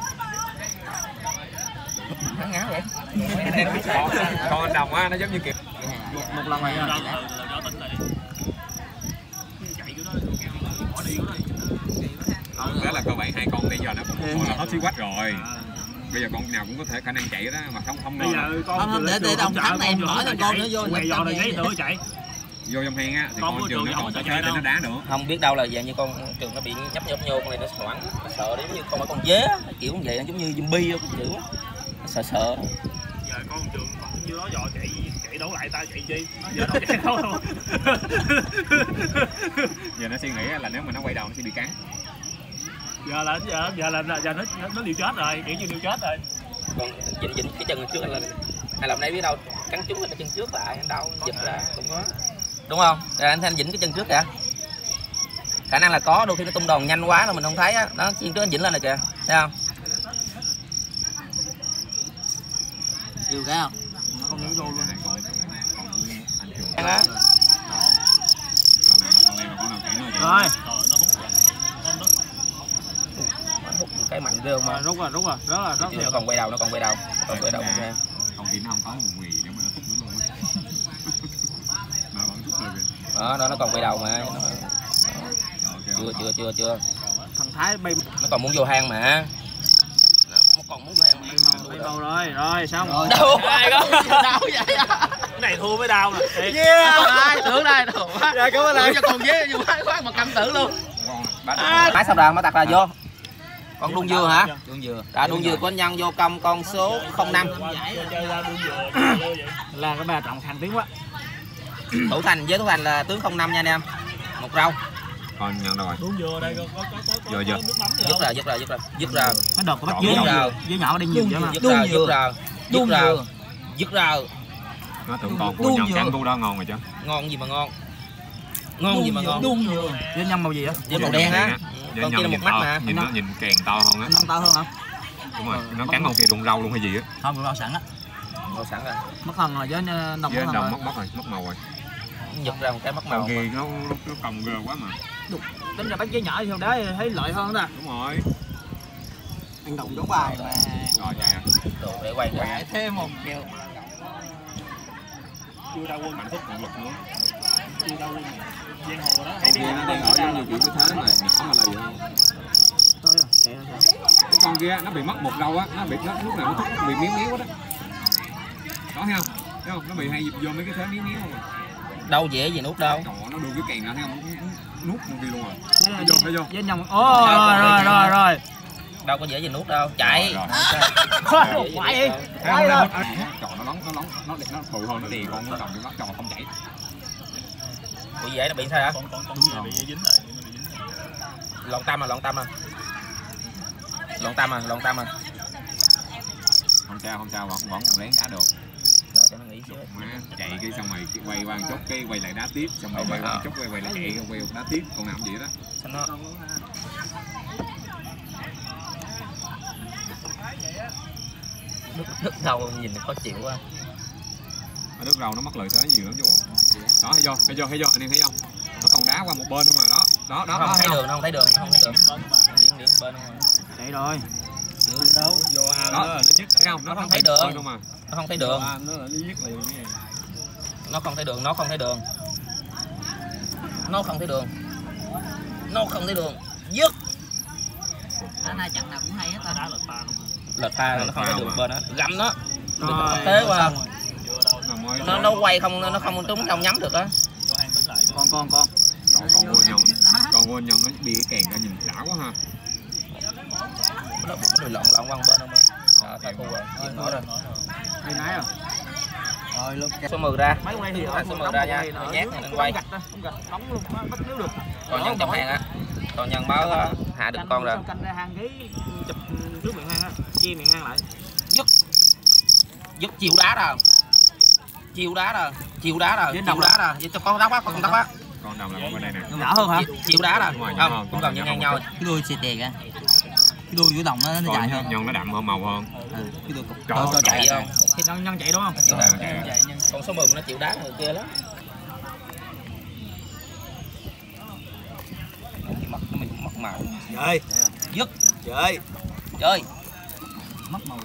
Nó ngáo vậy. Con anh Đồng á nó giống như kiểu một, một lần này Đâu là gió tính lại đi. Chạy của nó bỏ đi của nó. đó là cơ bản hai con bây giờ nó cũng gọi là hết xí quách rồi. Bây giờ con nào cũng có thể khả năng chạy đó mà không không Bây giờ con Không, không, để để đồng thắng này mở thêm con nữa vô. Quay giò này giấy nữa chạy. vô trong hang á thì Con con của trường trường nó còn không có có thế chạy để nó đâu. đá nữa. Không biết đâu là dạng như con trường nó bị nhấp nhấp nhô con này nó hoảng, nó sợ giống như không phải con dế, kiểu như vậy giống như zombie không kiểu. Nó sợ sợ. Giờ con trường còn như đó giò chạy chạy đấu lại ta chạy chi? Giờ đâu chạy đâu đâu. Giờ nó suy nghĩ là nếu mà nó quay đầu nó sẽ bị cắn. Giờ là giờ giờ là giờ nó nó liều chết rồi, kiểu như liều chết rồi. Còn dịnh dịnh cái chân trước là hay là hôm nay biết đâu cắn trúng cái chân trước lại anh đâu giật ra cũng có. Đúng không? Rồi anh thanh dịnh cái chân trước kìa. Khả năng là có, đôi khi nó tung đòn nhanh quá là mình không thấy á. Đó, chân trước anh dịnh lên này kìa. Thấy không? Chịu cái không? Nó không muốn vô luôn. Ăn đó. Rồi. cái mạnh ghê không? Rút rồi, rút rồi, rất là rất Nó còn quay đầu, nó còn quay đầu, nó còn quay đầu nha. Không thì nó không có một mì nữa mà nó thích nữa luôn. Mà vẫn thích rồi kìa. Đó, nó nó còn quay đầu mà. Nó... Chưa chưa chưa chưa. Thằng Thái bay Nó còn muốn vô hang mà. Nó còn muốn vô hang mà. bay bầu rồi, rồi xong. Rồi. Đâu? Ai có đau vậy? Cái này thua với đau nè. Yeah. Ai tưởng đây đồ quá. Rồi cảm ơn cho con dế vô khoát khoát mà căm tử luôn. Thái sao rồi, mới đặt là vô. Con đuông dừa hả? Đuông dừa. Đã đuông dừa của anh Nhân vô công con số không năm. Là cái bà trọng thành tiếng quá. Thủ Thành với Thủ Thành là tướng không năm nha anh em. Một rau. Còn nhận rồi. Đúng vừa đây có có có có Giờ, giờ. nước mắm gì Dứt không? rồi, dứt rồi, dứt rồi. Dứt rồi. Cái đợt của bác Dứt dưới rồi. dưới nhỏ đi nhiều vậy mà. Dứt rồi, dứt rồi. Dứt Đuông rồi. dừa. Dứt rồi. Nó tưởng còn cua nhân cán cua đó ngon rồi chứ. Ngon gì mà ngon. Ngon gì mà ngon. Đuông dừa. Với nhân màu gì á? Với màu đen á. Với Con kia là nhân một nhìn mắt to, mà. nhìn nó nhìn càng to hơn á. Nhân to hơn hả? Đúng rồi, nó cắn con kia đụng rau luôn hay gì á. Không, rau sẵn á. Màu sẵn rồi. Mất thần rồi với nồng Với mất thần đồng rồi. mất mất rồi, mất màu rồi. Giật ra một cái mất màu. Con kia nó nó còng ghê quá mà. Tính ra bác giấy nhỏ thì không đá thấy lợi hơn đó. Đúng rồi. Anh Đồng giống bài mà. Rồi nha. Đồ để quay ra. Quẹ thêm một kèo. Chưa ra quân Mạnh thích động lực nữa. chưa ra quân giang hồ đó. Con kia nó đang ở trong nhiều kiểu cái thế mà nhỏ mà lầy không. Thôi rồi, chạy thôi. Cái con kia nó bị mất một rau á, nó bị nó lúc nào nó thích nó bị miếng miếng quá đó. Đó thấy không? Thấy không? Nó bị hay vô mấy cái thế miếng miếng không à. Đâu dễ gì nuốt đâu. Trời ơi, nó đưa cái kèn ra thấy không? Nuốt con kia luôn rồi. Thấy vô, thấy vô. Với nhân. Ồ rồi rồi rồi rồi. Đâu có dễ gì nuốt đâu. Chạy. Rồi. Quậy đi. Thấy không? Trời nó nóng nó nóng nó nó bự hơn nó thì con nó cầm cái mắt tròn không chảy. Ủa dễ nó bị sao hả? Con con con kia bị dính rồi, bị dính rồi. Lon tâm à, lon tâm à. Lon tâm à, lon tâm à. Không sao không sao vẫn vẫn còn lén đá được. Rồi cho nó nghỉ xíu. Má, chạy cái xong rồi quay qua một chút cái quay lại đá tiếp xong rồi quay qua một chút quay quay lại chạy quay đá tiếp còn làm gì đó. Sao nó đứt đứt đầu nhìn khó chịu quá. Ở đứt rau nó mất lợi thế nhiều lắm chứ bộ. Đó thấy vô thấy vô thấy vô anh em thấy không? Nó còn đá qua một bên thôi mà đó đó đó. Nó không đó, thấy đó. đường, nó không thấy đường, nó không thấy đường. Điển điển bên không. Chạy rồi. Đâu. Vô ao Đó, đó nó nhức. thấy không? Nó không thấy đường. Đâu mà. Nó không thấy đường. Nó là nó nhức liền cái này. Nó không thấy đường, nó không thấy đường. Nó không thấy đường. Nó không thấy đường. Dứt. Nó hai chặng nào cũng hay hết Nó ta. đá lệch pha không à. Lệch pha nó không thấy đường bên đó. Găm nó. Rồi, Thế qua. Chưa đâu. Nằm ơi. Nó nó quay không nó không trúng không nhắm được á. Vô hang tỉnh lại. con con con. Còn con quên nhau. Còn quên nhau nó bị cái kèn ra nhìn đã quá ha. Nó bị lộn lộn qua bên không ơi. À, tại khu rồi, dừng nó rồi. Đi nãy rồi. Rồi luôn. Số mười ra. Máy quay thì Số ở mười ra nha. Nhát này nên quay. Không gạch đóng luôn, bắt nếu được. Còn nhân trong hàng á. Còn nhân báo á, hạ được con rồi. Canh ra hang ghế chụp trước miệng hang á, chia miệng hang lại. Dứt. Dứt chiều đá rồi. Chiều đá rồi. Chiều đá rồi. Chiều đá rồi. Vậy cho con đá quá, con đá quá. Con đồng là con bên đây nè. Nhỏ hơn hả? Chiều đá rồi. Đúng rồi, nhỏ Không, hơn, cũng con còn như nhỏ ngang hơn. nhau. Cái đuôi xịt tiền à. Cái đuôi của Đồng nó nó dài Con hơn. nhân nó đậm hơn màu hơn. Ừ, cái đuôi cục. Trời Cho ơi, chạy trời không? Thì nhân nhân chạy đúng không? Chịu đá. Con số mười nó chịu đá người kia lắm. Mất mình mất màu. Chơi. Dứt. Chơi. Chơi. Mất màu.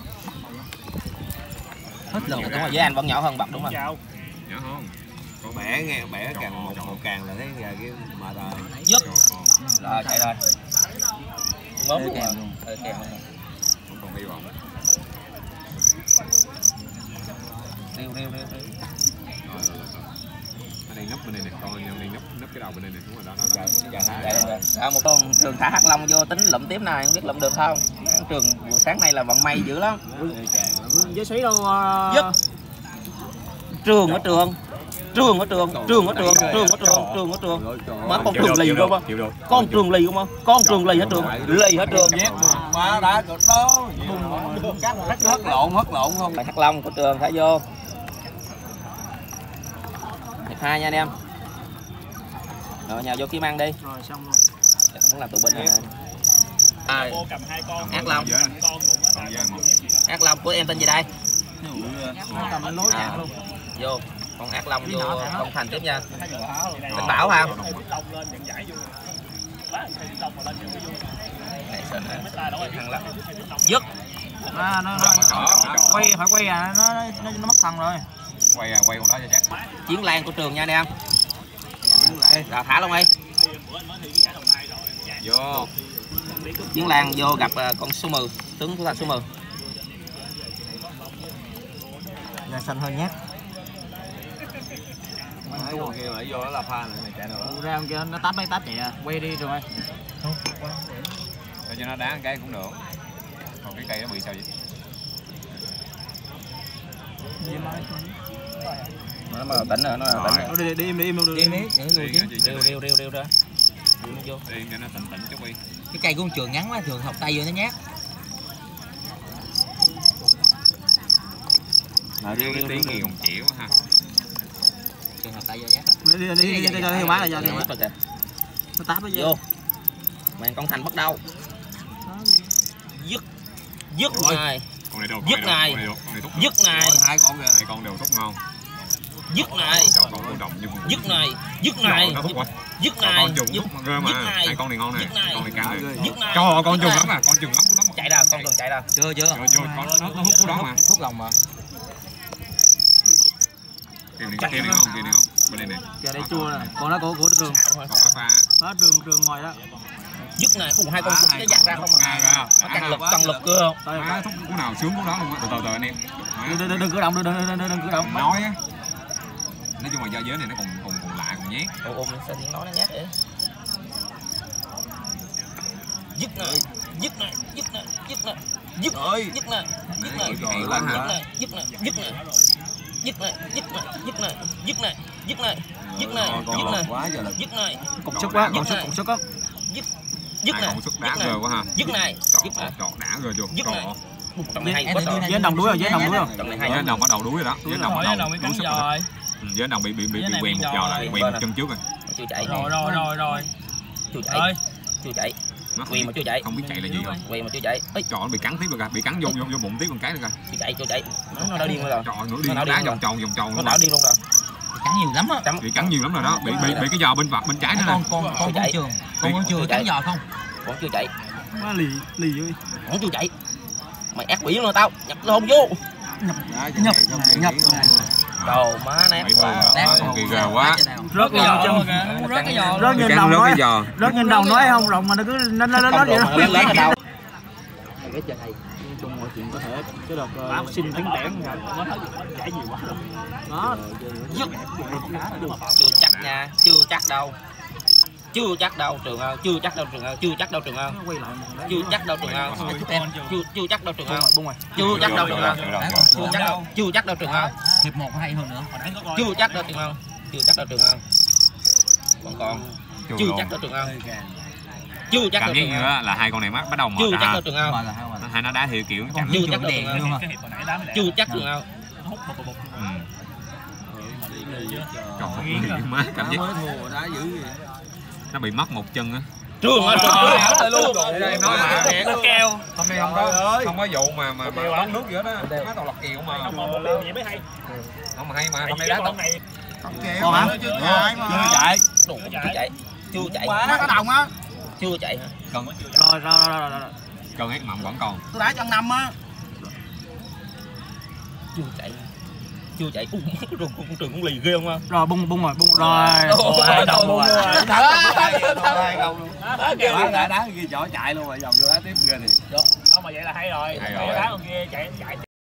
Hết lượt. Đúng rồi, với anh vẫn nhỏ hơn bậc đúng không? Chào. nhỏ hơn. Con bẻ nghe bẻ càng một một càng là thấy là cái mệt rồi. Dứt. Rồi chạy rồi. Mớp luôn kèm rồi. luôn. Ờ, kèm luôn. Không còn đi vào. Riêu riêu riêu riêu. Ở đây nấp bên đây nè, con nhân đây nấp nấp cái đầu bên đây nè, đúng rồi đó đó. đó. Đây rồi. À, một con trường thả hắc long vô tính lụm tiếp này không biết lụm được không? Trường buổi sáng nay là vận may dữ lắm. Với sĩ đâu. Dứt. Trường ở trường. Trường ở trường, trường ở trường, trường ở trường, trường ở trường. Má con trường lì không á? Con trường lì không á? Con trường lì hết trường, lì hết trường. Má đá cột đó. Hất lộn hất lộn không. Hắc long của trường thả vô. Hiệp hai nha anh em. Rồi nhào vô kiếm ăn đi. Rồi xong luôn. Chắc muốn làm tù binh rồi. À, Cô cầm hai con. Ác Long. Con cũng á. Ác long của em tên gì đây? Cầm lên lối chạc luôn. Vô. Con ác long Đi vô nọ thả. con thành tiếp nha. Này Tình Bảo hả? Long lên nhận giải vô. Quá, Long mà lên nhận cái vô. này sân thằng lắm dứt nó nó quay phải quay à nó nó nó mất thần rồi. Quay quay con đó cho chắc. Chiến Lan của trường nha anh em. Rồi thả luôn đi. Vô. Chiến Lan vô gặp con số mười, tướng của ta số mười. Là xanh hơi nhát. Mấy con kia lại vô nó là pha này chạy nữa. Ra con kia nó tát mấy tát chạy à. Quay đi rồi. Để cho nó đá một cái cũng được. Còn cái cây nó bị sao vậy? Nó mà tỉnh rồi, nó là tỉnh rồi. Đi đi im đi im luôn đi. Đi đi, rêu rêu rêu rêu ra. Vô. Đi cho nó tỉnh tỉnh chút đi. Cái cây của con Trường ngắn quá, Trường học tay vô nó nhát. Rồi rêu rêu rêu tiếng còn chịu quá ha. Trường học tay vô nhát. Đi đi đi đi cho theo má là cho theo má. Nó tát nó vô. Màn con Thành bắt đầu. Dứt. Dứt này. Con này đâu? Dứt này. Dứt này. Hai con kìa. Hai con đều thúc ngon. Dứt này. Dứt này. Dứt này. Dứt này. Con trùng thúc mà ghê mà. Hai con này ngon nè. Con này cao này. Dứt này. Trời ơi, con trùng lắm à, con trùng lắm lắm. Chạy đâu, con đừng chạy đâu. Chưa chưa. Chưa chưa, con nó hút cú đó mà. Hút lòng mà. Kia này kia này ngon, kia này ngon. Bên đây nè. Kìa đây chua nè. Còn nó của của Trường. Còn pha. Nó Trường Trường ngoài đó. Dứt này, cùng hai con xúc nó dạt ra không mà. Ra ra. Nó căng lực, căng lực cơ. Má thúc cú nào sướng cú đó luôn á. Từ từ từ anh em. Đừng đừng đừng cử động, đừng đừng đừng đừng cử động. Nói á. Nói chung là do giới này nó còn còn còn lạ còn nhát. Ồ ồ sao tiếng nói nó nhát vậy? Dứt này, dứt này, dứt này, dứt này. Dứt ơi, dứt này, dứt này, dứt này, dứt này, dứt này. Dứt này, dứt này, dứt này, dứt này, dứt này, dứt này, dứt này. Quá giờ là Dứt này. Cục sức quá, cục sức cục sức á. Dứt. Dứt này. Sức đá ghê quá ha. Dứt này, dứt này. Trọt đá ghê chưa? Dứt này. Trong này hay quá rồi. Với đồng đuối rồi, với đồng đuối rồi. Trong này hay. Với đồng bắt đầu đuối rồi đó. Với đồng bắt đầu đuối sức rồi. Với đồng bị bị bị bị quen một giò lại, quen một chân trước rồi. Chưa chạy. Rồi rồi rồi rồi. Chưa chạy. Chưa chạy. Quỳ mà chưa chạy. Không biết chạy là gì rồi. Quỳ mà chưa chạy. Ê, Trời, nó bị cắn tiếp rồi kìa, bị cắn vô vô vô bụng tiếp một cái nữa kìa. chưa chạy, chưa chạy. Nó đã điên rồi. Trời ơi, nó đi nó đá vòng tròn vòng tròn Nó luôn. đảo điên luôn rồi. Cắn nhiều lắm á. Bị cắn nhiều lắm rồi đó, bị bị bị cái giò bên vặt bên trái nữa nè. Con con con con Trường. Con con Trường cắn giò không? Còn chưa chạy. Má lì lì ơi. Còn chưa chạy. Mày ác quỷ luôn tao, nhập hồn vô. Nhập nhập nhập. Đồ má nát quá. Con kỳ ghê quá. Rớt cái giò chân. Rớt cái giò. Rớt nhìn đồng nói. Rớt nhìn đồng nói không rộng mà nó cứ nó nó nó vậy đó. Lớn ở đâu? Cái chuyện này chung mọi chuyện có thể cái đợt uh, xin tiếng đẻn nó thấy chảy nhiều quá đó. Dứt. Chưa chắc nha, chưa chắc đâu. Chưa chắc đâu Trường ơi, chưa chắc đâu Trường ơi, chưa chắc đâu Trường ơi. Chưa chắc đâu Trường ơi. Chưa chưa chắc đâu Trường ơi. Chưa chắc đâu Trường ơi. Chưa chắc đâu, chưa chắc đâu Trường ơi. Hiệp một hay hơn nữa. Chưa chắc đâu Trường ơi. Chưa chắc đâu Trường ơi. Còn còn chưa chắc đâu Trường ơi. Chưa chắc đâu Cảm giác Trường như ơi. là hai con này mắt bắt đầu mệt Chưa rồi chắc ha. đâu Trường ơi. Hai nó đá thì kiểu chẳng Chưa chắc đâu Trường ơi. Chưa chắc Trường ơi. ừ. Trời ơi, má cảm giác mới thua đá dữ vậy. nó bị mất một chân á. Trường ơi, Trường ơi, luôn. Nói mà Nó keo. hôm nay không có không có vụ mà mà mà bắn nước gì hết á, má tao lật kèo mà. Không mà vậy mới hay. Không mà hay mà hôm nay đá tao này. Con hả? Chưa chạy. Đủ, chưa chạy. Chưa chạy. Nó có đồng á. Chưa chạy hả? cần Rồi rồi rồi rồi rồi. cần ép mậm vẫn còn. Tôi đá chân năm á. Chưa chạy. Chưa chạy. Ui, con con Trường cũng lì ghê không á. Rồi bung bung rồi, bung rồi. Ôi, đồng rồi. Hai câu luôn. Đá đá kia chỗ chạy luôn rồi, vòng vô đá tiếp ghê thì. Không mà vậy là hay rồi. Hay rồi. Đá con kia chạy chạy.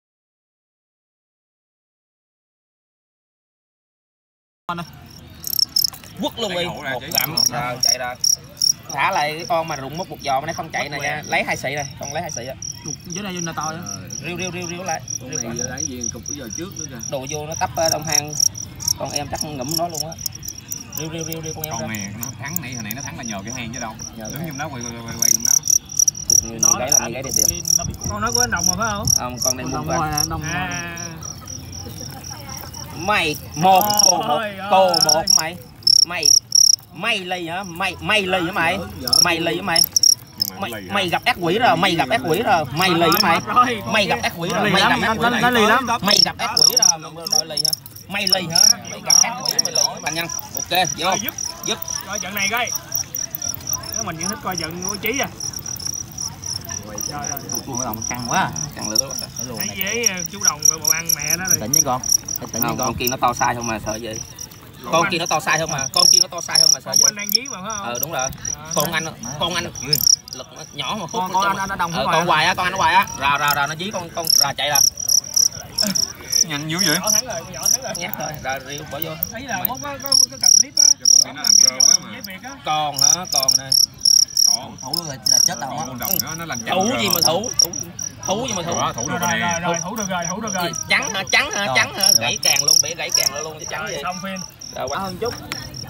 Quất luôn đi. Một gặm rồi chạy rồi. Thả lại cái con mà rụng mất một giò mà nó không chạy này nha. Lấy hai xị này, con lấy hai xị á. Dưới này vô là to á. Riu riu riu riu lại. Riu Này giờ đánh gì cục cái giờ trước nữa kìa. đồ vô nó tấp đông hang. Con em chắc ngủm nó luôn á. Riu riu riu riu con em. Con này nó thắng nãy hồi nãy nó thắng là nhờ cái hang chứ đâu. Đứng trong đó quay quay quay quay trong đó. Nó gãy là người gãy đẹp đẹp. Con nói của anh Đồng mà phải không? Không, con này Đồng mua rồi, qua. Đồng rồi. Mày một cô một cô một mày. Mày mày ly hả? Mày mày ly hả mày? Mày ly hả mày? Mày, mày gặp ác quỷ rồi, mày gặp ác quỷ rồi, mày lì hả mày? Mày gặp ác quỷ rồi, mày gặp ác quỷ rồi. Nó lì lắm. Mày gặp ác quỷ rồi, mày lì hả? Mày lì hả? Mày gặp ác quỷ mày lì hả bạn nhân? Ok, vô. Dứt. Coi trận này coi. Nếu mình vẫn thích coi trận của Chí à. Luôn cái lòng căng quá. Căng lửa quá. Luôn Thấy này. dế chú đồng rồi bộ ăn mẹ đó rồi. Tỉnh với con. Tỉnh với Không, con. con kia nó to sai không mà sợ vậy. Con kia nó to sai không mà, con kia nó to sai không mà sợ Con vậy. anh đang dí mà phải không? Ờ đúng rồi. Con anh, con anh lực nó nhỏ mà khúc. Con con anh đồng ờ, con hoài á, con anh hoài á. Rào rào rào nó dí con con rà chạy ra. Nhanh dữ vậy. Nhỏ thắng rồi, nhỏ thắng rồi. Nhát thôi, ra riêu bỏ vô. Thấy là có có có có cần clip á. Cho con kia nó làm rơ quá mà. Dế Việt á. Con hả, con nè. Còn Thủ là, là chết tao á. con đồng nó nó làm Thủ gì mà thủ, thủ, thủ gì mà thủ. Ủa, thủ được Rồi rồi rồi nè. rồi, thủ được rồi, thủ được rồi. Trắng hả, trắng hả, Rồi. trắng hả, gãy càng luôn, bị gãy càng luôn chứ trắng gì. Xong phim. Rồi quanh. hơn chút.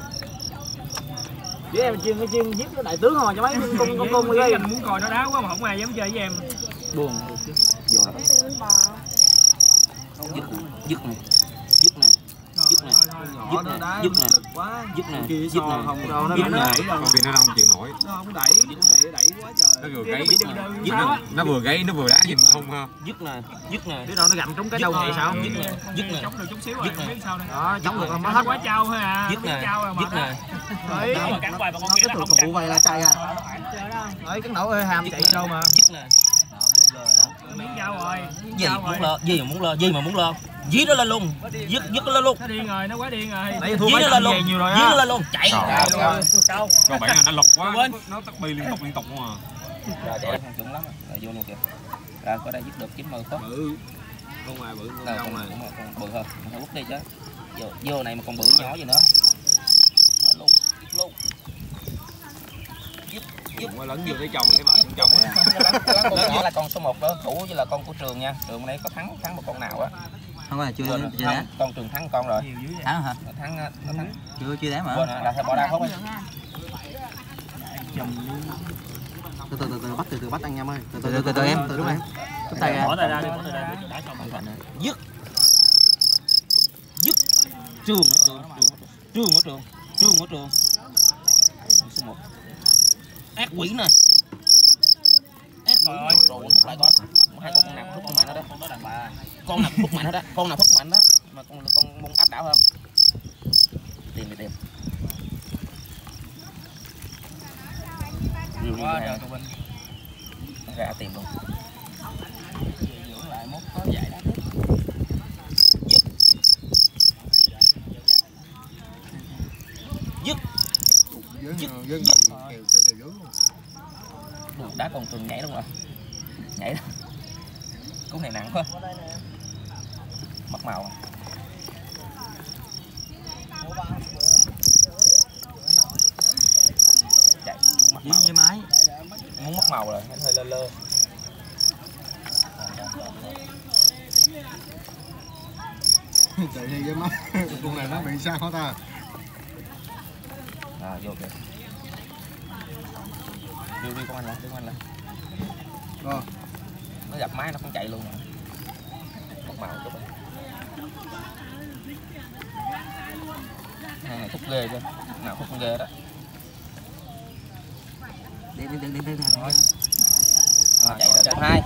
Chứ em chuyên cái chuyên giết cái đại tướng thôi cho mấy con con con Dế đi. anh muốn coi nó đáo quá mà không ai dám chơi với em. Buồn. Vô rồi. Dứt, dứt nè, dứt nè, dứt nè, dứt nè, dứt nè, quá. dứt nè, Kia dứt nè, không đâu nó dứt đẩy nè. đâu. Con kia nó không chịu nổi. Nó không đẩy, đẩy đẩy quá trời. Nó vừa gáy, Dứt nè, dứt nó, nè, nó vừa gáy nó vừa đá nhìn không ha. dứt nè, dứt nè. Biết đâu nó gặm trúng cái đầu vậy sao? Dứt nè, dứt nè. Chống được chút xíu rồi, Dứt không nè. biết sao đây. Đó, chống được nè. mà Nó hết. quá trâu thôi à. Dứt Không biết nè, trâu rồi mà dứt đó. nè. Đấy, Nó mà cắn hoài mà con nó kia cái nó thủ không thủ cắn. vậy là chay à. Đấy, cái nổ ơi hàm chạy đâu mà. Dứt nè. Miếng dao rồi. miếng Gì dao muốn rồi. lo, gì mà muốn lo, gì mà muốn lo. Dí nó lên luôn, dứt dứt nó lên luôn. Nó điên rồi, nó quá điên rồi. Nãy thua Dí mấy nó trận lên về luôn, nhiều rồi dí nó á. lên luôn, chạy. Trời Rồi, ơi. Câu. Con bản là nó lộc quá. Nó, nó tắt bi liên tục liên tục luôn à. rồi chạy không chuẩn lắm. Rồi vô luôn kìa. Rồi có đây dứt được chín mươi phút. Bự. Con ngoài bự con Rồi, trong con, này. con, con bự hơn, con phải quất đi chứ. Vô, vô này mà còn bự nhỏ gì nữa. Rồi luôn, dứt luôn. Đừng có lấn vô cái chồng cái mà trong trong này. Cái con nhỏ là con số một đó, Thủ với là con của Trường nha. Trường này có thắng thắng một con nào á. Không có là chưa Quên chưa rồi. đá. Không, con Trường thắng con rồi. Nhiều dữ vậy. Thắng hả? Nó thắng nó thắng. Chưa chưa đá mà. Quên rồi, là bỏ ra không ấy. Từ từ từ từ bắt từ từ bắt anh em ơi. Từ Từ từ từ từ em. từ đúng em. Cúp tay ra. Bỏ tay ra đi, bỏ tay ra đi. Đá xong rồi. Dứt. Dứt. Trường ở Trường, Trường ở Trường, Trường ở Trường. Số một. Ác quỷ này. Ác quỷ này. Rồi thúc lại con. Hai con nào thúc mạnh đó đó. Con đó đàn bà. Con nào thúc mạnh đó đó. Con nào thúc mạnh đó. Mà con con mông áp đảo hơn. Tìm đi tìm. Riêu đi ra. Ra tìm luôn. Dưỡng lại mốt có giải đá. Dứt. Dứt. Dứt. Dứt. Được, đá con Trường nhảy đúng rồi. Nhảy đó. Cú này nặng quá. Mất màu. Chạy, mất Với màu. với máy. Muốn mất màu rồi, nó hơi lơ lơ. Chạy đi với mắt. Con này nó bị sao hả ta? À, vô kìa. Đi đi con anh lại, đi con anh lại. Rồi. Nó gặp máy nó không chạy luôn rồi. Mất màu chút rồi. Hai này thúc ghê chứ. Nào thúc ghê đó. Đi đi đi đi đi. À, chạy rồi. Hai.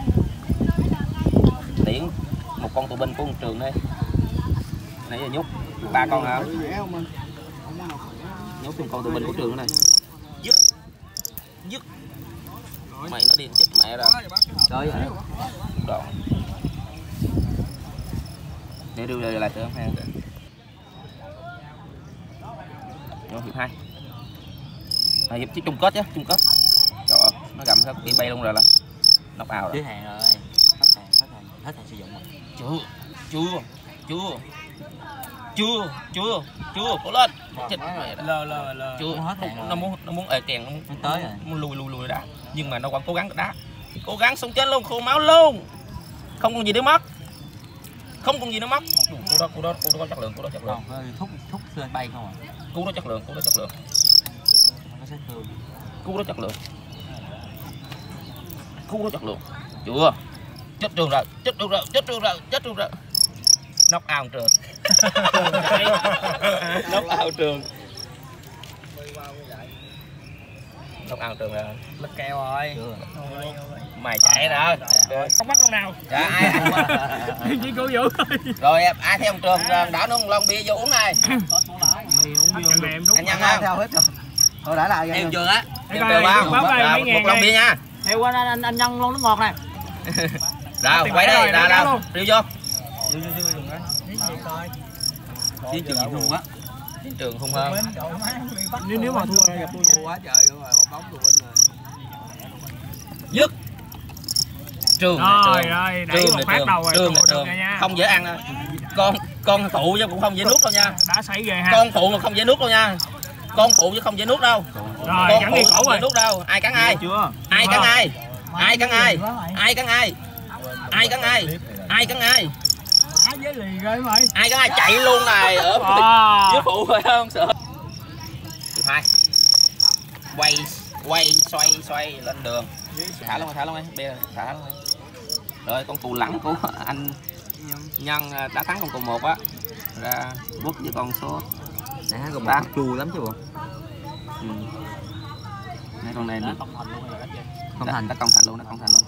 Tiễn một con tù binh của con Trường đi. Nãy giờ nhúc ba con hả? Nhúc một con tù binh của Trường này. Dứt. Dứt. Mày nó điên chết mẹ rồi. Trời ơi. Đoạn. Để đưa lại lại tưởng ha. Vô hiệp hai. À, hiệp chung kết chứ, chung kết. Trời ơi, nó gầm sao bị bay luôn rồi là. Knock out rồi. Dưới hàng rồi. Hết hàng, hết hàng, hết hàng sử dụng rồi. Chưa, chưa, chưa. Chưa, chưa, chưa, cố lên. Chết mẹ đó. Lờ lờ lờ. Chưa, Nó hết nó, hạn rồi. nó muốn nó muốn ề kèn nó muốn, Nó tới rồi. muốn lùi lùi lùi đá. Nhưng mà nó vẫn cố gắng đá. Cố gắng sống chết luôn, khô máu luôn. Không còn gì để mất. Không còn gì nữa mất. Cú đó, cú đó, cú đó có chất lượng, cú đó chất lượng. Còn hơi thúc thúc lên bay không à. Cú đó chất lượng, cú đó chất lượng. Nó sát thương. Cú đó chất lượng. Cú đó chất lượng. Chưa. Chết Trường rồi, chết Trường rồi, chết Trường rồi, chết Trường rồi. Knock out Trường. Knock out Trường. Knock out Trường rồi. Lực kèo rồi. Chưa. Mày chạy rồi. Không bắt con nào. Dạ, ai ăn Chỉ cô Vũ thôi. rồi em ai theo ông Trường đỏ nung lon bia vô uống này. Mày uống bia mềm đúng. Anh Nhân Ai không? theo hết rồi. Thôi đã lại Em vậy. Trường á. Theo Trường không? báo Rồi, đây mấy một ngàn lon bia nha. Theo anh anh anh nhân luôn, nó ngọt này. Ra quay đây, ra ra. Điêu vô. Chiến trường gì hung quá. Chiến trường hung hơn. Nếu nếu mà thua gặp tôi Thua quá trời rồi, một bóng tụi bên rồi. Dứt. Trường này, rồi trường. rồi, đẩy Trường một này, phát trường. đầu rồi. Trường này, trường. Không dễ ăn đâu. Con con phụ chứ cũng không dễ nuốt đâu nha. Đã xảy ghê ha. Con phụ mà không dễ nuốt đâu nha. Con phụ chứ không dễ nuốt đâu. Rồi, Con cắn phụ đi không cổ dễ rồi. nuốt đâu. Ai cắn ai? Chưa? Ai cắn ai? Ai cắn ai? Ai cắn ai? Ai cắn ai? Ai cắn ai? Đá với lì ghê mày. Ai cắn ai chạy luôn này ở À. với phụ phải không sợ. Hiệp hai. Quay quay xoay xoay lên đường. Thả luôn thả luôn đi. Bây giờ thả luôn. Rồi con cù lẳng của anh Nhân đã thắng con cù một á. Ra quất với con số Nãy còn một chua lắm chứ bộ. ừ. Này con này nó Không thành luôn rồi đó chứ. Không đã, thành. đã công thành luôn, đã công thành luôn.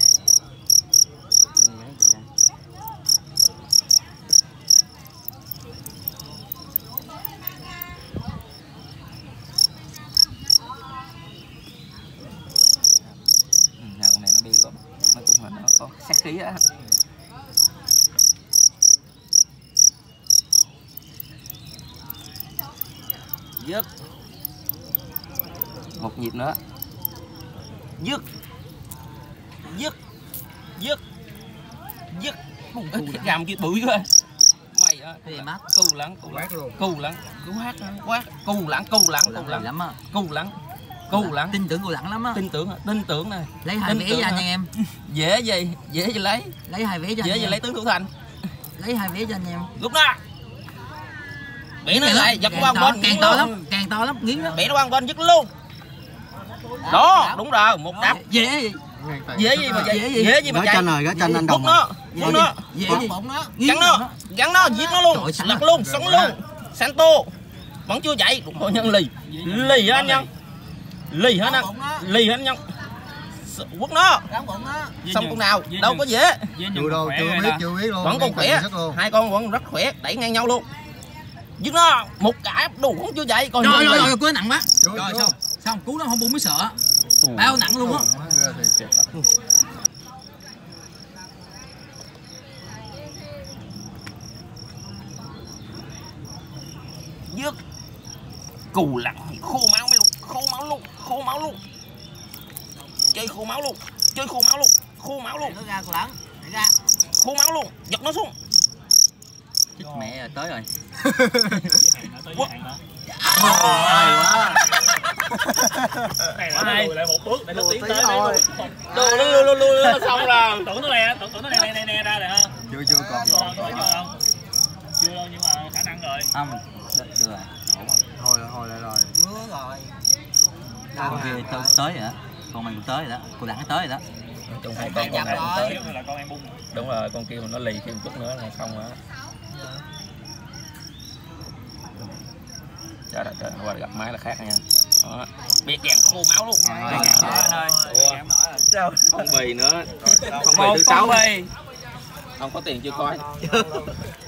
Ừ, nào con này nó bi gớm, nói chung là nó có sát khí á. Dứt. Một nhịp nữa. Dứt. Dứt. Dứt. Dứt. Gầm kia bụi quá. Mày á. Thì mát. Cù lắng, cù lắng luôn. Cù lắng, cù hát quát. Cù lắng, cù lắng, cù lắng lắm á. Cù lắng. Cù lắng. Tin tưởng cô lẳng lắm á. Tin tưởng, tin tưởng này. Lấy hai vé cho anh nha em. Dễ gì, dễ gì lấy. Lấy hai vé cho anh. Dễ gì lấy tướng Thủ Thành. Lấy hai vé cho anh em. Lúc đó. Bẻ nó lại, dập qua bên càng to lắm, càng to lắm, nghiến lắm. Bẻ nó qua bên dứt luôn. Đó, đúng rồi, một đạp. Dễ gì? Dễ gì mà Dễ vậy? gì? Dễ gì mà Gõ chạy? chanh rồi, gõ chanh anh đồng. Bút nó, bút nó. Dễ gì? Gắn nó, gắn nó, giết nó luôn, lật luôn, sống luôn. Santo vẫn chưa chạy, đúng rồi Nhân lì, lì hả anh Nhân? Lì hả anh? Lì hả anh Nhân? Quất nó. Xong con nào, đâu có dễ. Chưa đâu, chưa biết, chưa biết luôn. Vẫn còn khỏe, hai con vẫn rất khỏe, đẩy ngang nhau luôn. Giết nó, một cả đủ cũng chưa chạy. Còn Rồi rồi rồi, cứu nặng quá. Rồi xong, xong cứu nó không bụng mới sợ. Bao nặng luôn á. Dứt. Cù lặng khô máu mới luôn, khô máu luôn, khô máu luôn. Chơi khô máu luôn, chơi khô máu luôn, khô máu luôn. Nó ra cô lẳng, ra. Khô máu luôn, giật nó xuống. Chết mẹ rồi, tới rồi. Quất. Hay quá. Này nó lùi lại một bước để nó tiến tới rồi. Đồ nó lưu lưu lưu nó xong rồi. tưởng nó nè, tưởng tưởng nó nè nè nè ra rồi ha. Chưa chưa còn. Chưa đâu, chưa đâu. Chưa đâu nhưng mà khả năng rồi. Không, được được rồi. Hồi hồi lại rồi. Ngứa rồi. Con kia tới tới rồi đó. Con mình cũng tới rồi đó. Cô lẳng tới rồi đó. Trong hai con con này cũng tới. Xíu nữa là con em bung. Đúng rồi, con kia mà nó lì thêm chút nữa là xong rồi. Trời ơi, trời ơi, gặp máy là khác nha. Đó. Biệt gàng khô máu luôn. Không bì nữa. Không bì thứ sáu. Không có tiền chưa coi.